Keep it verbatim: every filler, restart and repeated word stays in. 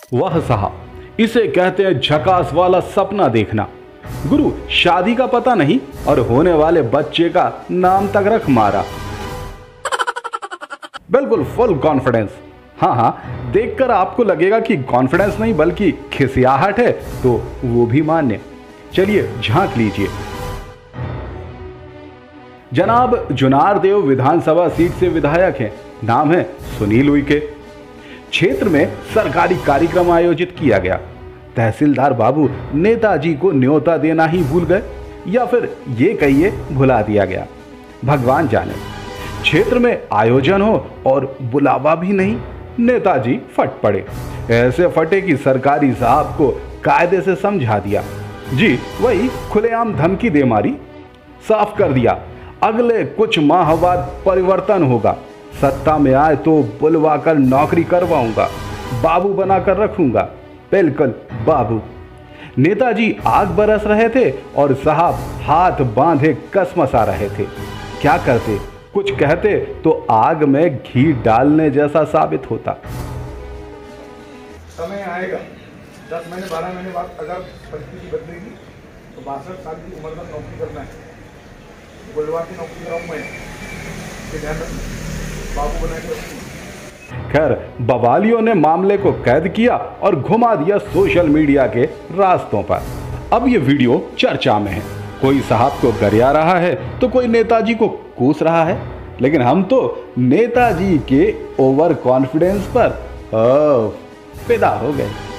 वाह साहब, इसे कहते हैं झकास वाला सपना देखना। गुरु शादी का पता नहीं और होने वाले बच्चे का नाम तक रख मारा। बिल्कुल फुल कॉन्फिडेंस। हाँ हाँ, देखकर आपको लगेगा कि कॉन्फिडेंस नहीं बल्कि खिसियाहट है तो वो भी मान्य। चलिए झांक लीजिए। जनाब जुनारदेव विधानसभा सीट से विधायक हैं। नाम है सुनील उइके। क्षेत्र में सरकारी कार्यक्रम आयोजित किया गया। तहसीलदार बाबू नेताजी को न्योता देना ही भूल गए या फिर ये कहिए भुला दिया गया, भगवान जाने। क्षेत्र में आयोजन हो और बुलावा भी नहीं, नेताजी फट पड़े। ऐसे फटे कि सरकारी साहब को कायदे से समझा दिया। जी वही खुलेआम धमकी दे मारी। साफ कर दिया अगले कुछ माह बाद परिवर्तन होगा, सत्ता में आए तो बुलवाकर नौकरी करवाऊंगा, बाबू बनाकर रखूंगा। बिल्कुल बाबू। नेताजी आग बरस रहे थे और साहब हाथ बांधे कसमसा रहे थे। क्या करते? कुछ कहते तो आग में घी डालने जैसा साबित होता। समय आएगा दस महीने बारह महीने बाद अगर परिस्थिति बदलेगी तो बासठ साल की उम्र तक नौकरी करना है, बुलवा की नौकरी कराऊं मैं, ध्यान रखना, बाबू बना के रखूंगा। खैर बवालियों ने मामले को कैद किया और घुमा दिया सोशल मीडिया के रास्तों पर। अब ये वीडियो चर्चा में है। कोई साहब को गरिया रहा है तो कोई नेताजी को कोस रहा है, लेकिन हम तो नेताजी के ओवर कॉन्फिडेंस पर फिदा हो गए।